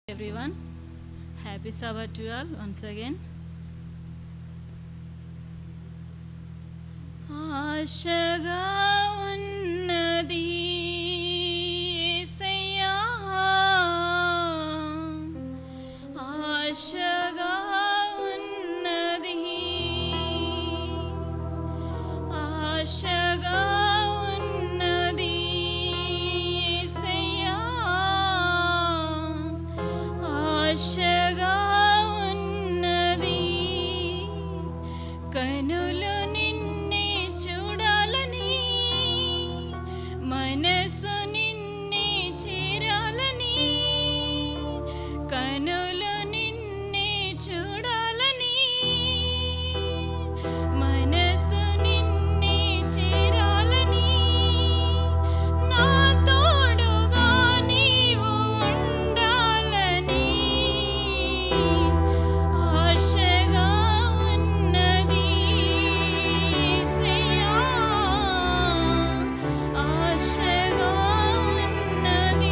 everyone. Happy Sabbath to you all once again. Asaga Unnadi Yesayya Asaga Unnadi Asaga Unnadi Yesayya Asaga Unnadi Kanulu నిన్నే చూడాలని మనసు నిన్నే చేరాలని కనులు నిన్నే చూడాలని మనసు నిన్నే చేరాలని నా తోడుగా నీవు ఉండాలని ఆశగా ఉన్నది యేసయ్యా ఆశగా ఉన్నది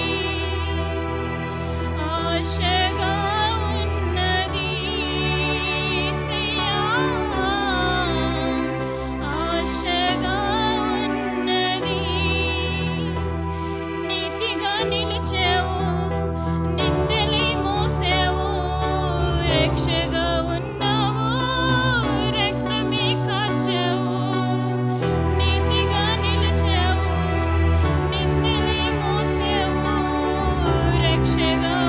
ఆశగా ఉన్నది యేసయ్యా ఆశగా ఉన్నది నీతిగా నిలిచావు నిందలై మోసావు రక్షగా ఉన్నావు రక్తమే కార్చావు నీతిగా నిలిచావు నిందలై మోసావు రక్షగా